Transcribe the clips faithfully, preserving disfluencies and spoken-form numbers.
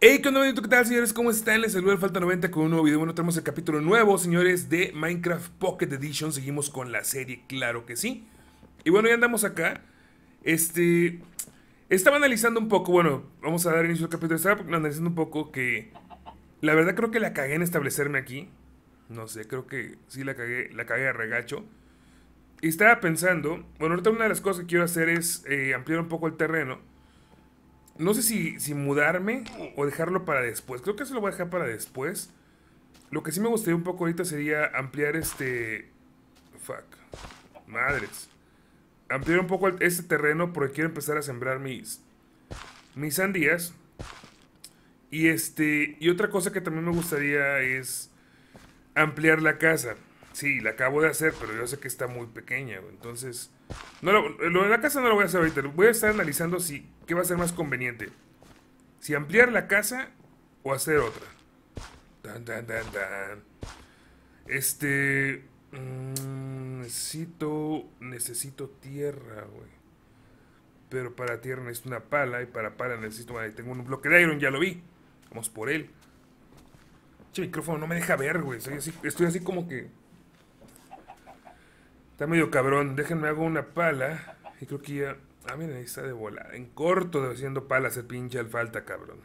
Hey, ¿qué onda, bonito? ¿Qué tal, señores? ¿Cómo están? Les saluda el Falta noventa con un nuevo video. Bueno, tenemos el capítulo nuevo, señores, de Minecraft Pocket Edition. Seguimos con la serie, claro que sí. Y bueno, ya andamos acá. Este... Estaba analizando un poco, bueno, vamos a dar inicio al capítulo. Estaba analizando un poco que... La verdad creo que la cagué en establecerme aquí. No sé, creo que sí la cagué, la cagué a regacho. Y estaba pensando... Bueno, ahorita una de las cosas que quiero hacer es eh, ampliar un poco el terreno. No sé si, si mudarme o dejarlo para después. Creo que eso lo voy a dejar para después. Lo que sí me gustaría un poco ahorita sería ampliar este... Fuck. Madres. Ampliar un poco este terreno porque quiero empezar a sembrar mis... Mis sandías. Y este... Y otra cosa que también me gustaría es... Ampliar la casa. Sí, la acabo de hacer, pero yo sé que está muy pequeña. Entonces... No, lo, lo de la casa no lo voy a hacer ahorita. Voy a estar analizando si... ¿Qué va a ser más conveniente? Si ampliar la casa o hacer otra. Tan, tan, tan, tan. Este... mmm, necesito... Necesito tierra, güey. Pero para tierra necesito una pala. Y para pala necesito... Ahí tengo un bloque de iron, ya lo vi. Vamos por él. Che, micrófono no me deja ver, güey. Estoy así, estoy así como que... Está medio cabrón. Déjenme hago una pala. Y creo que ya... Ah, miren, ahí está de volada. En corto, haciendo palas el pinche al falta, cabrón.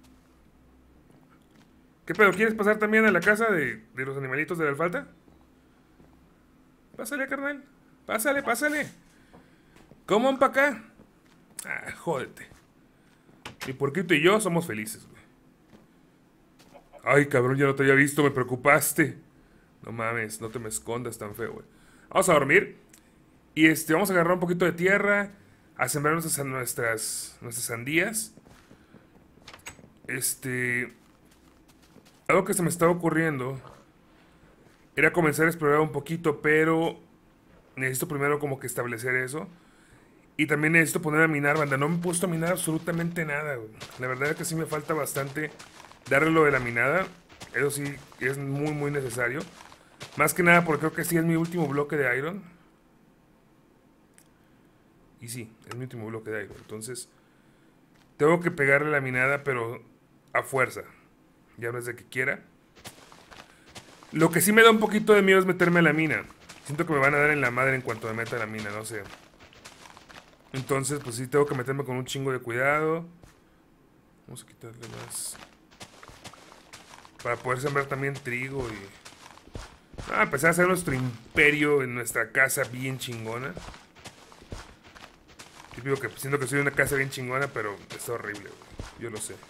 ¿Qué pedo? ¿Quieres pasar también a la casa de, de los animalitos del alfalta? Pásale, carnal. Pásale, pásale. ¿Cómo para acá? Ah, jódete. Mi porquito y yo somos felices, güey. Ay, cabrón, ya no te había visto, me preocupaste. No mames, no te me escondas tan feo, güey. Vamos a dormir. Y este, vamos a agarrar un poquito de tierra. A sembrar nuestras, nuestras, nuestras sandías. Este... Algo que se me estaba ocurriendo era comenzar a explorar un poquito, pero necesito primero como que establecer eso. Y también necesito ponerme a minar, banda. No me he puesto a minar absolutamente nada, güey. La verdad es que sí me falta bastante darle lo de la minada. Eso sí es muy, muy necesario. Más que nada porque creo que sí es mi último bloque de iron. Y sí, es mi último bloque de iron. Entonces, tengo que pegarle la minada, pero a fuerza. Ya no es de que quiera. Lo que sí me da un poquito de miedo es meterme a la mina. Siento que me van a dar en la madre en cuanto me meta a la mina, no sé. Entonces, pues sí tengo que meterme con un chingo de cuidado. Vamos a quitarle más. Para poder sembrar también trigo y... Ah, empezar a hacer nuestro imperio en nuestra casa bien chingona. Yo digo que siento que soy una casa bien chingona, pero es horrible, güey. Yo lo sé.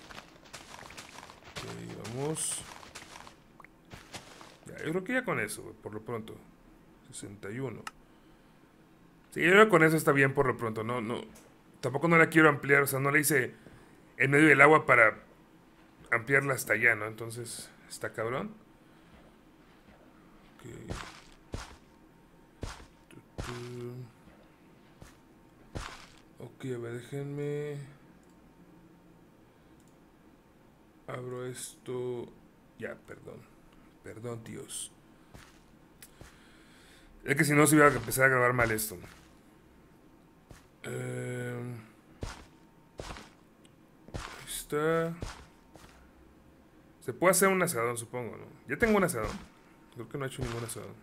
Ok, vamos. Ya, yo creo que ya con eso, güey, por lo pronto. sesenta y uno. Sí, yo creo que con eso está bien por lo pronto. No, no. Tampoco no la quiero ampliar. O sea, no la hice en medio del agua para ampliarla hasta allá, ¿no? Entonces, está cabrón. Ok. Ok, a ver, déjenme. Abro esto. Ya, perdón. Perdón, tíos. Es que si no se iba a empezar a grabar mal esto. Eh, ahí está. Se puede hacer un asadón, supongo, ¿no? Ya tengo un asadón. Creo que no he hecho ningún asadón.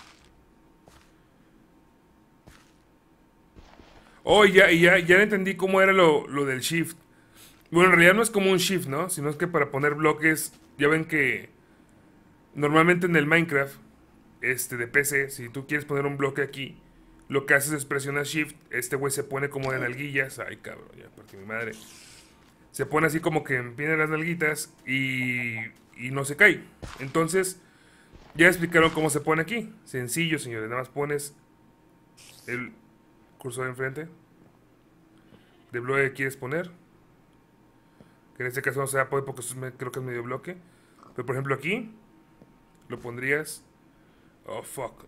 Oh, ya, ya, ya entendí cómo era lo, lo del shift. Bueno, en realidad no es como un shift, ¿no? Sino es que para poner bloques, ya ven que normalmente en el Minecraft este de P C, si tú quieres poner un bloque aquí, lo que haces es presionar shift, este güey se pone como de nalguillas. Ay, cabrón, ya partí mi madre. Se pone así como que vienen las nalguitas y, y no se cae. Entonces, ya explicaron cómo se pone aquí. Sencillo, señores, nada más pones el cursor enfrente de bloque que quieres poner. Que en este caso no se va a poder porque creo que es medio bloque. Pero por ejemplo aquí, lo pondrías... Oh, fuck.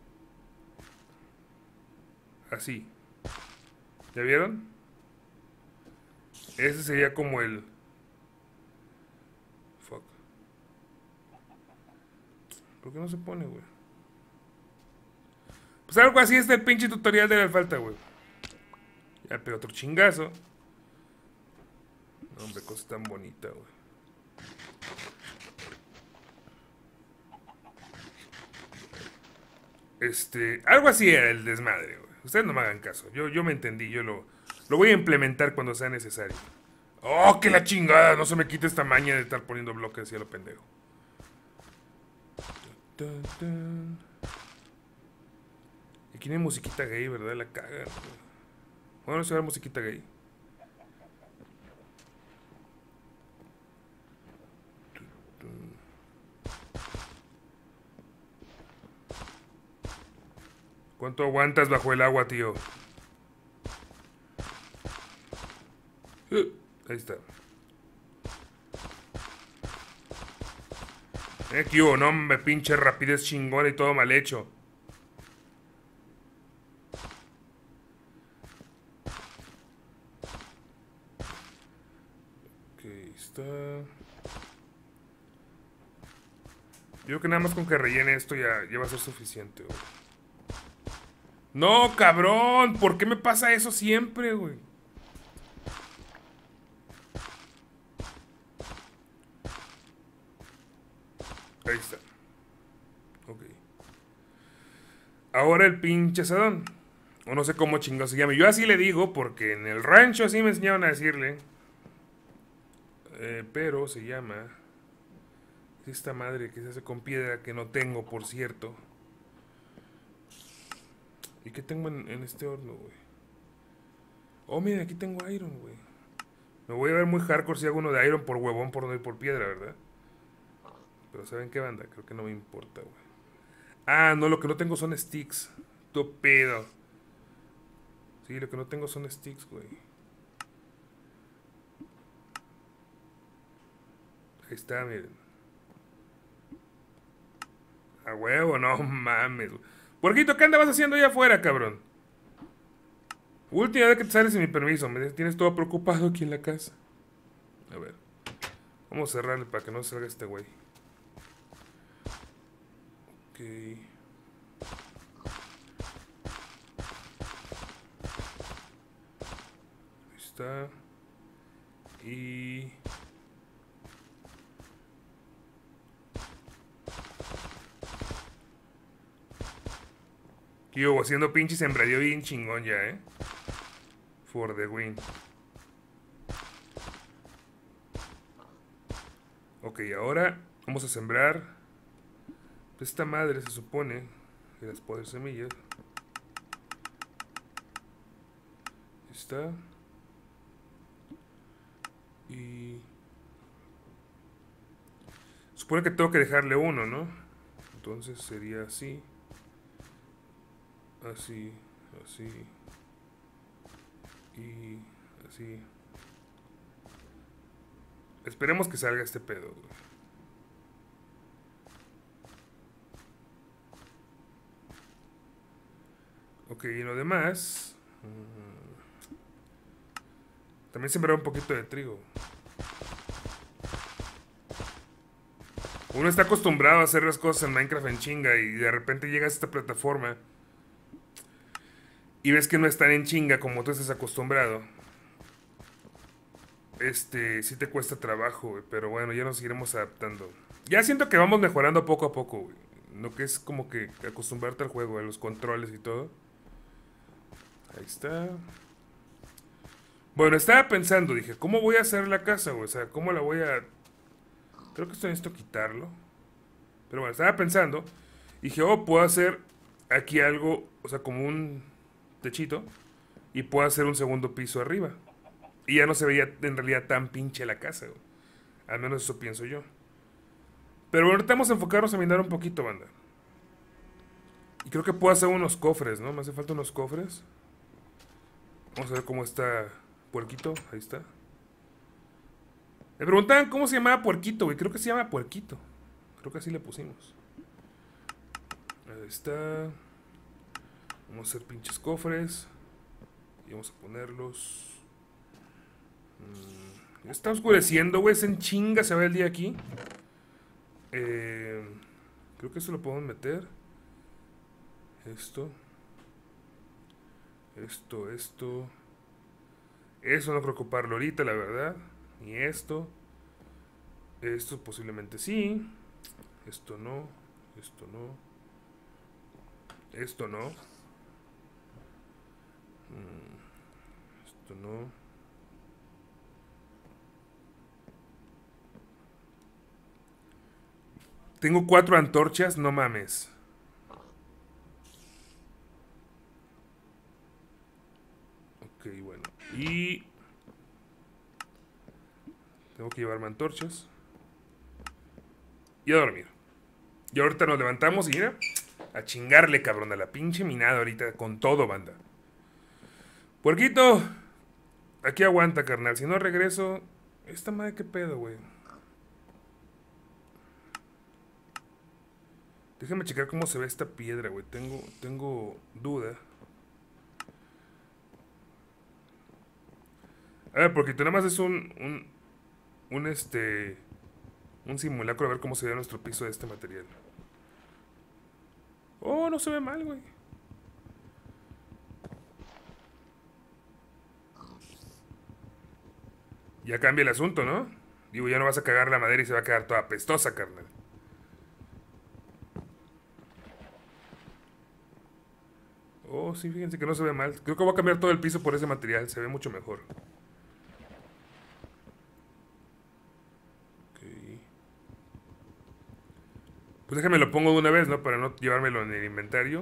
Así. ¿Ya vieron? Ese sería como el... Fuck. ¿Por qué no se pone, güey? Pues algo así es el pinche tutorial de la falta, güey. Ya, pero otro chingazo. No, hombre, cosa tan bonita, güey. Este, algo así era el desmadre, güey. Ustedes no me hagan caso. Yo, yo me entendí, yo lo, lo voy a implementar cuando sea necesario. ¡Oh, que la chingada! No se me quite esta maña de estar poniendo bloques así a lo pendejo. Dun, dun. Aquí no hay musiquita gay, ¿verdad? La caga. Bueno, no se va a musiquita gay. ¿Cuánto aguantas bajo el agua, tío? Uh, ahí está. Eh, que hubo, no me pinche rapidez chingona y todo mal hecho. Ok, está. Yo creo que nada más con que rellene esto ya, ya va a ser suficiente, güey. No, cabrón, ¿por qué me pasa eso siempre, güey? Ahí está. Ok. Ahora el pinche asadón. O no sé cómo chingados se llama. Yo así le digo porque en el rancho así me enseñaron a decirle. Eh, pero se llama... Esta madre que se hace con piedra que no tengo, por cierto. ¿Y qué tengo en, en este horno, güey? Oh, miren, aquí tengo iron, güey. Me voy a ver muy hardcore si hago uno de iron por huevón, por no ir por piedra, ¿verdad? Pero ¿saben qué banda? Creo que no me importa, güey. Ah, no, lo que no tengo son sticks. Tu pedo. Sí, lo que no tengo son sticks, güey. Ahí está, miren. A huevo, no mames, güey. Puerquito, ¿qué andabas haciendo allá afuera, cabrón? Última vez que te sales sin mi permiso. Me tienes todo preocupado aquí en la casa. A ver. Vamos a cerrarle para que no salga este güey. Ok. Ahí está. Y... Yo, haciendo pinche sembradío bien chingón ya, eh. For the win. Ok, ahora vamos a sembrar. Pues esta madre se supone que las poder semillas. Está. Y... Supone que tengo que dejarle uno, ¿no? Entonces sería así. Así, así. Y así. Esperemos que salga este pedo, güey. Ok, y lo demás... Mmm, también sembrar un poquito de trigo. Uno está acostumbrado a hacer las cosas en Minecraft en chinga y de repente llegas a esta plataforma y ves que no están en chinga como tú estás acostumbrado. Este, sí te cuesta trabajo, güey, pero bueno, ya nos iremos adaptando. Ya siento que vamos mejorando poco a poco, güey. Lo que es como que acostumbrarte al juego, a los controles y todo. Ahí está. Bueno, estaba pensando, dije, ¿cómo voy a hacer la casa, güey? O sea, ¿cómo la voy a...? Creo que esto necesito quitarlo. Pero bueno, estaba pensando. Dije, oh, puedo hacer aquí algo, o sea, como un techito. Y puedo hacer un segundo piso arriba. Y ya no se veía en realidad tan pinche la casa, güey. Al menos eso pienso yo. Pero bueno, ahorita vamos a enfocarnos a mirar un poquito, banda. Y creo que puedo hacer unos cofres, ¿no? Me hace falta unos cofres. Vamos a ver cómo está Puerquito. Ahí está. Me preguntaban cómo se llamaba Puerquito, güey. Creo que se llama Puerquito. Creo que así le pusimos. Ahí está. Vamos a hacer pinches cofres. Y vamos a ponerlos. Mm, está oscureciendo, güey. Es en chinga se ve el día aquí. Eh, creo que eso lo podemos meter. Esto. Esto, esto. Eso no creo ocuparlo ahorita, la verdad. Ni esto. Esto posiblemente sí. Esto no. Esto no. Esto no. Esto no. Tengo cuatro antorchas, no mames. Ok, bueno. Y... tengo que llevarme antorchas. Y a dormir. Y ahorita nos levantamos y mira, a chingarle, cabrón, a la pinche minada ahorita con todo, banda. Puerquito, aquí aguanta, carnal. Si no regreso, esta madre qué pedo, güey. Déjame checar cómo se ve esta piedra, güey. Tengo, tengo duda. A ver, porque nada más es un, un, un este, un simulacro a ver cómo se ve nuestro piso de este material. Oh, no se ve mal, güey. Ya cambia el asunto, ¿no? Digo, ya no vas a cagar la madera y se va a quedar toda pestosa, carnal. Oh, sí, fíjense que no se ve mal. Creo que voy a cambiar todo el piso por ese material. Se ve mucho mejor. Ok. Pues déjame lo pongo de una vez, ¿no? Para no llevármelo en el inventario.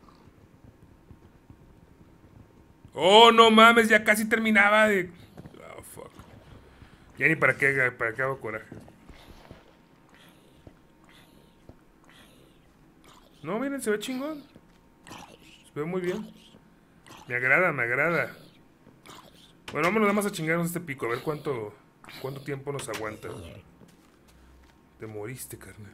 Oh, no mames, ya casi terminaba de... Oh, fuck. Ya ni para qué, para qué hago coraje. No, miren, se ve chingón. Se ve muy bien. Me agrada, me agrada. Bueno, vámonos nada más a chingarnos este pico. A ver cuánto, cuánto tiempo nos aguanta. Te moriste, carnal.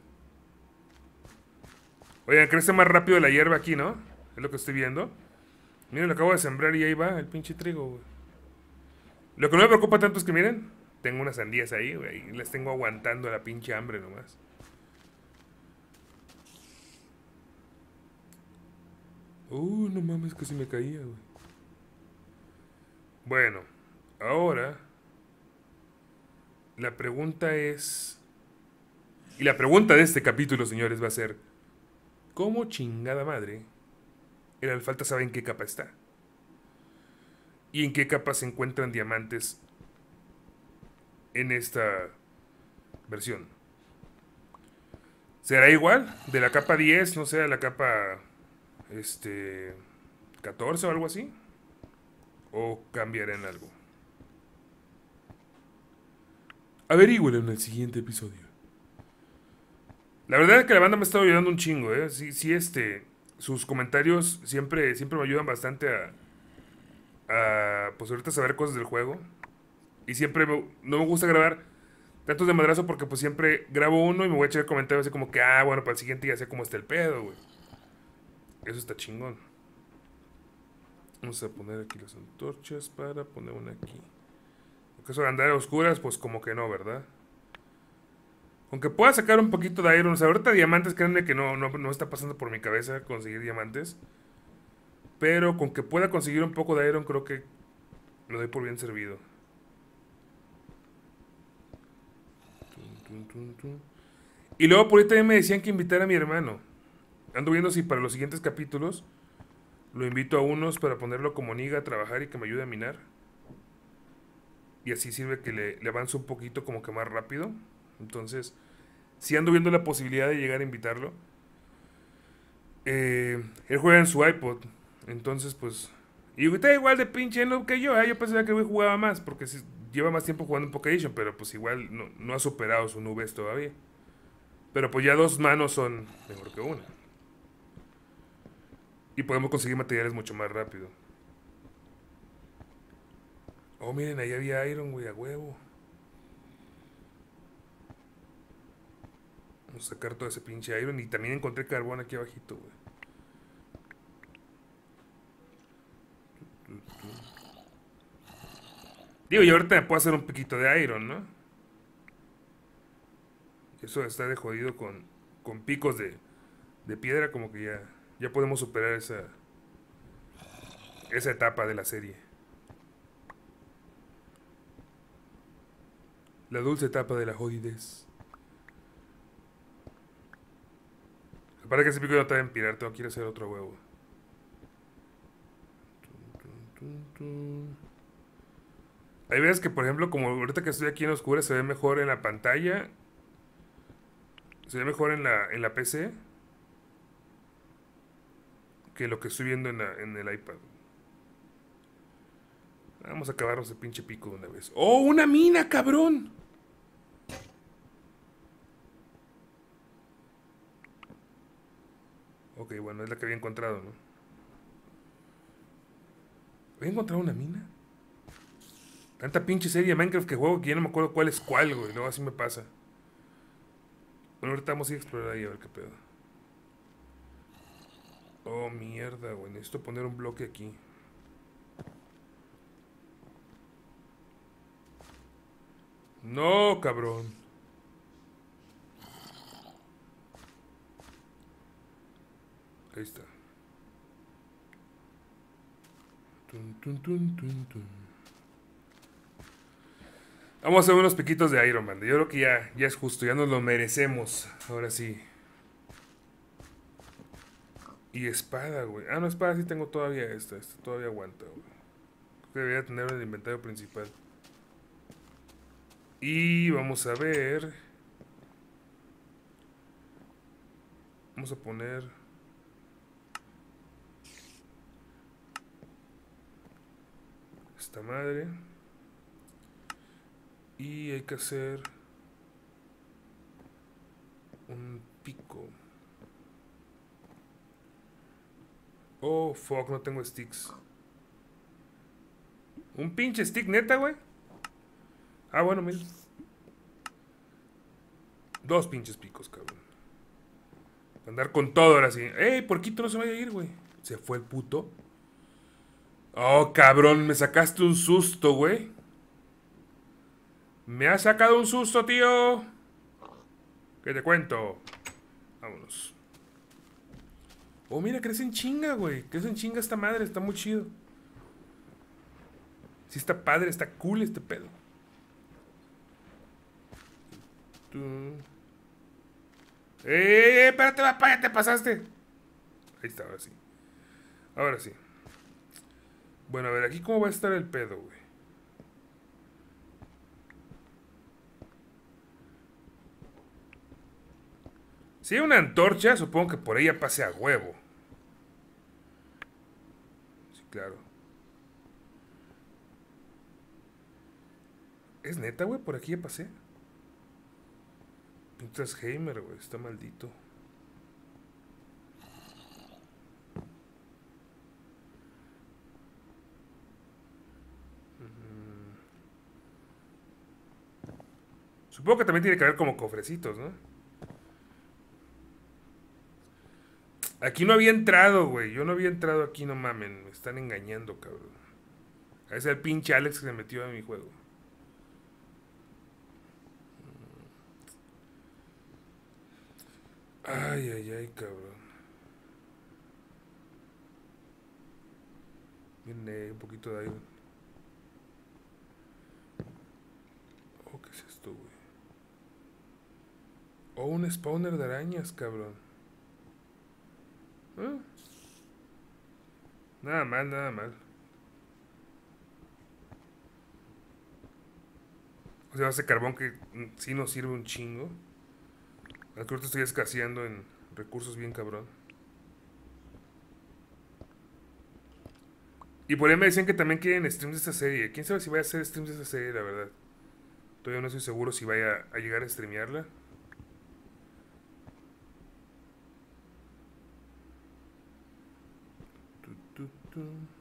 Oigan, crece más rápido la hierba aquí, ¿no? Es lo que estoy viendo. Miren, lo acabo de sembrar y ahí va el pinche trigo, güey. Lo que no me preocupa tanto es que, miren, tengo unas sandías ahí, güey. Y las tengo aguantando la pinche hambre nomás. Uh, no mames, casi me caía, güey. Bueno, ahora... la pregunta es... y la pregunta de este capítulo, señores, va a ser... ¿cómo chingada madre el alfalta sabe en qué capa está? ¿Y en qué capa se encuentran diamantes en esta versión? ¿Será igual? ¿De la capa diez, no sé, a la capa... este... catorce o algo así? ¿O cambiará en algo? Averígüelo en el siguiente episodio. La verdad es que la banda me ha estado ayudando un chingo, ¿eh? Sí, sí, este... sus comentarios siempre, siempre me ayudan bastante a... a pues ahorita saber cosas del juego. Y siempre me- no me gusta grabar tantos de madrazo porque pues siempre grabo uno y me voy a echar comentarios así como que, ah, bueno, para el siguiente ya sé cómo está el pedo, güey. Eso está chingón. Vamos a poner aquí las antorchas para poner una aquí. Porque eso de andar a oscuras, pues como que no, ¿verdad? Aunque pueda sacar un poquito de iron. O sea, ahorita diamantes, créanme que no, no, no está pasando por mi cabeza conseguir diamantes. Pero con que pueda conseguir un poco de iron, creo que lo doy por bien servido. Tun, tun, tun. Y luego por ahí también me decían que invitara a mi hermano. Ando viendo si para los siguientes capítulos lo invito a unos para ponerlo como niga a trabajar y que me ayude a minar. Y así sirve que le, le avance un poquito como que más rápido. Entonces, si ando viendo la posibilidad de llegar a invitarlo. Eh, él juega en su iPod. Entonces, pues... y está igual de pinche noob que yo. ¿eh? Yo pensaba que el güey jugaba más. Porque si, lleva más tiempo jugando en Pokémon. Pero pues igual no, no ha superado su nubes todavía. Pero pues ya dos manos son mejor que una. Y podemos conseguir materiales mucho más rápido. Oh, miren, ahí había iron, güey, a huevo. Vamos a sacar todo ese pinche iron. Y también encontré carbón aquí abajito, güey. Digo, y ahorita me puedo hacer un poquito de iron, ¿no? Eso está de jodido con, con picos de, de piedra, como que ya, ya podemos superar esa, esa etapa de la serie. La dulce etapa de la jodidez. Para que ese pico no te va a empirar, tengo que ir a hacer otro huevo. Hay veces que, por ejemplo, como ahorita que estoy aquí en oscura, se ve mejor en la pantalla. Se ve mejor en la, en la P C que lo que estoy viendo en, la, en el iPad. Vamos a acabarnos el pinche pico de una vez. ¡Oh, una mina, cabrón! Ok, bueno, es la que había encontrado, ¿no? ¿Había encontrado una mina? Tanta pinche serie de Minecraft que juego que ya no me acuerdo cuál es cuál, güey. Luego así me pasa. Bueno, ahorita vamos a ir a explorar ahí a ver qué pedo. Oh, mierda, güey. Necesito poner un bloque aquí. No, cabrón. Ahí está. Tun, tun, tun, tun, tun. Vamos a hacer unos piquitos de Iron Man. Yo creo que ya, ya es justo, ya nos lo merecemos. Ahora sí. Y espada, güey. Ah, no, espada sí tengo todavía esta. Esta todavía aguanta, güey. Creo que debería tener en el inventario principal. Y vamos a ver. Vamos a poner... esta madre. Y hay que hacer... un pico. Oh, fuck, no tengo sticks. Un pinche stick, neta, güey. Ah, bueno, mira. Dos pinches picos, cabrón. Andar con todo ahora sí. ¡Ey, porquito no se vaya a ir, güey! Se fue el puto. Oh, cabrón, me sacaste un susto, güey. Me has sacado un susto, tío. ¿Qué te cuento? Vámonos. Oh, mira, crece en chinga, güey. Crece en chinga esta madre, está muy chido. Sí está padre, está cool este pedo. ¡Eh, eh, espérate, papá, ya te pasaste! Ahí está, ahora sí. Ahora sí. Bueno, a ver, aquí cómo va a estar el pedo, güey. Si hay una antorcha, supongo que por ella pase a huevo. Sí, claro. ¿Es neta, güey? Por aquí ya pasé. Pintas Heimer, güey. Está maldito. Mm. Supongo que también tiene que haber como cofrecitos, ¿no? Aquí no había entrado, güey. Yo no había entrado aquí, no mamen. Me están engañando, cabrón. Ese es el pinche Alex que se metió a mi juego. Ay, ay, ay, cabrón. Viene un poquito de aire. Oh, ¿qué es esto, güey? Oh, un spawner de arañas, cabrón. ¿Eh? Nada mal, nada mal. O sea, ese carbón que sí nos sirve un chingo. Al que ahorita estoy escaseando en recursos bien cabrón. Y por ahí me decían que también quieren streams de esta serie. ¿Quién sabe si vaya a hacer streams de esta serie, la verdad? Todavía no estoy seguro si vaya a llegar a streamearla. Tu, tu, tu.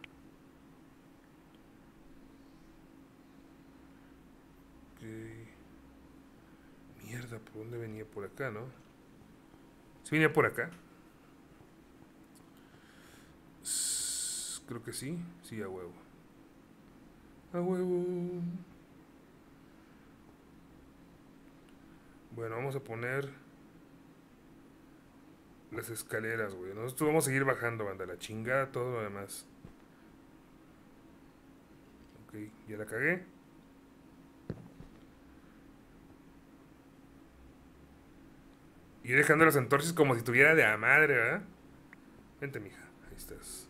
Okay. Mierda, ¿por dónde venía? Por acá, ¿no? ¿Sí venía por acá? S creo que sí. Sí, a huevo. A huevo. Bueno, vamos a poner las escaleras, güey. Nosotros vamos a seguir bajando, banda. La chingada, todo lo demás. Ok, ya la cagué. Y Y dejando las antorchas como si tuviera de a madre, ¿verdad? Vente, mija. Ahí estás.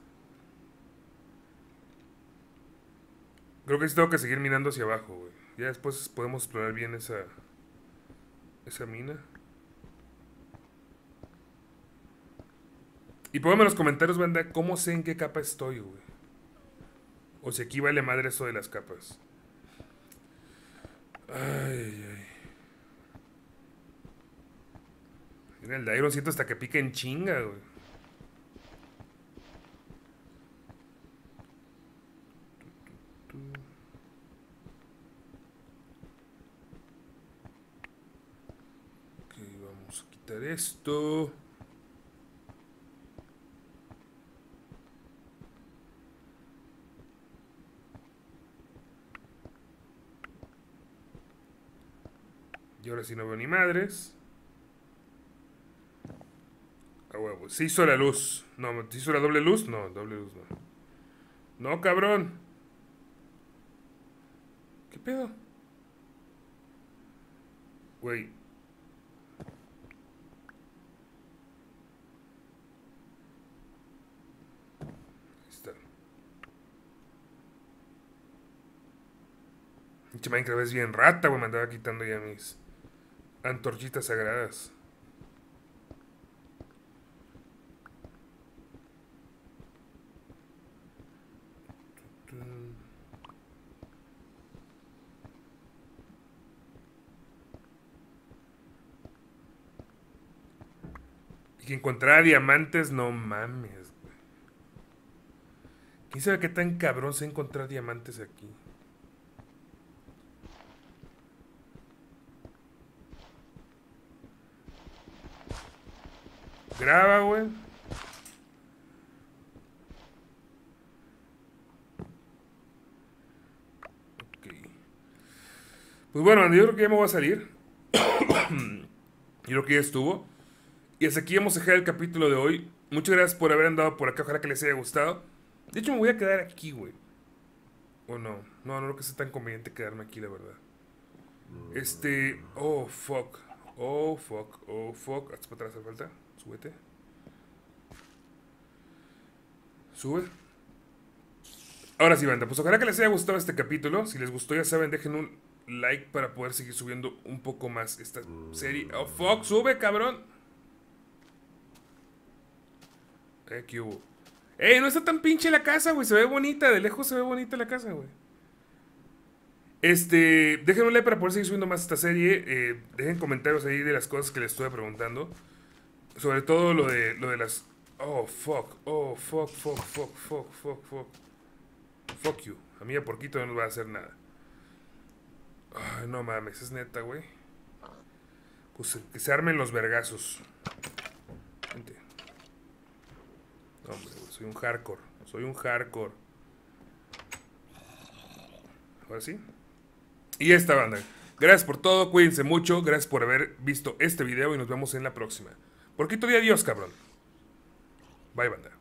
Creo que sí tengo que seguir minando hacia abajo, güey. Ya después podemos explorar bien esa... Esa mina. Y pónganme en los comentarios, banda, cómo sé en qué capa estoy, güey. O si aquí vale madre eso de las capas. Ay, ay. Mira, el Dairon siento hasta que pica en chinga, güey. Ok, vamos a quitar esto. Y ahora sí no veo ni madres. A huevo. Se hizo la luz. No, ¿se hizo la doble luz? No, doble luz no. No, cabrón. ¿Qué pedo? Güey. Ahí está. Pinche Minecraft es bien rata, güey. Me andaba quitando ya mis antorchitas sagradas. Y que encontrara diamantes, no mames, güey. ¿Quién sabe qué tan cabrón se encontrar diamantes aquí? Graba, güey. Ok. Pues bueno, yo creo que ya me voy a salir. Yo creo que ya estuvo. Y hasta aquí hemos dejado el capítulo de hoy. Muchas gracias por haber andado por acá. Ojalá que les haya gustado. De hecho, me voy a quedar aquí, güey. ¿O no? No, no creo que sea tan conveniente quedarme aquí, la verdad. Este... Oh, fuck. Oh, fuck. Oh, fuck. Hasta para atrás hace falta. Súbete. Sube. Ahora sí, banda. Pues ojalá que les haya gustado este capítulo. Si les gustó, ya saben, dejen un like para poder seguir subiendo un poco más esta serie. Oh, fuck. Sube, cabrón. Eh, ¿qué hubo? ¡Ey! No está tan pinche la casa, güey. Se ve bonita. De lejos se ve bonita la casa, güey. Este, dejen un like para poder seguir subiendo más esta serie. Eh, dejen comentarios ahí de las cosas que les estuve preguntando. Sobre todo lo de, lo de las... Oh, fuck. Oh, fuck, fuck, fuck, fuck, fuck, fuck. Fuck you. A mí a porquito no nos va a hacer nada. Ay, no mames, es neta, güey. Pues que se armen los vergazos. Gente. No, hombre, güey, soy un hardcore. Soy un hardcore. Ahora sí. Y esta banda. Gracias por todo, cuídense mucho. Gracias por haber visto este video y nos vemos en la próxima. Porquito de adiós, cabrón. Bye, banda.